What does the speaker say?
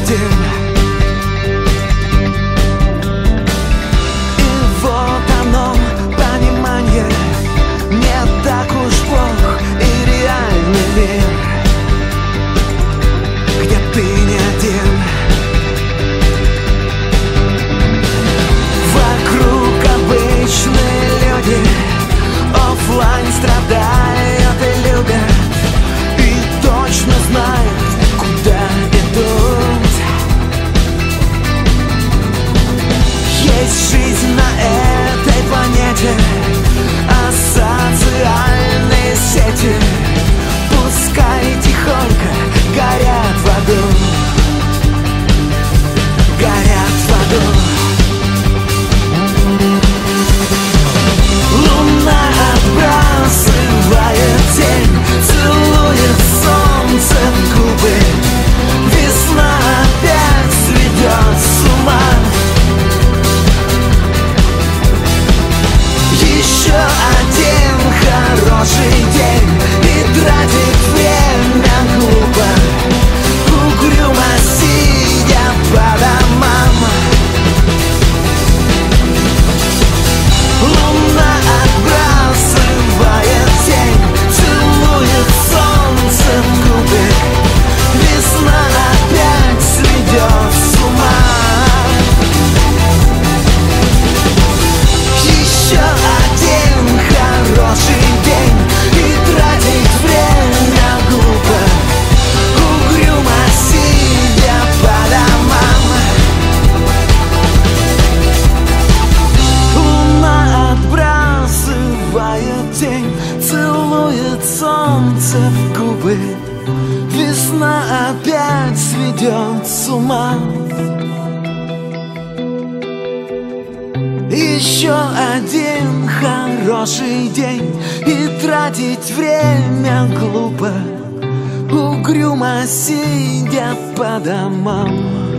день. И вот оно, понимание, не так уж плох и реальный мир, где ты не один. Вокруг обычные люди, оффлайн страдают и любят, и точно знают, куда идут. Есть жизнь на этой планете, а социальные сети пускай тихонько горят в аду, горят в аду. Луна отбрасывает тень, целует солнце в губы. Весна опять сведет с ума. Еще один хороший день, и тратит время глупо, угрюмо сидя по домам. Луна отбрасывает тень, целует солнце в губы. Весна опять сведет с ума. Еще один хороший день, и тратить время глупо, угрюмо сидя по домам. Луна отбрасывает тень, целует солнце в губы. Весна опять сведет с ума. Еще один хороший день, и тратить время глупо, угрюмо сидя по домам.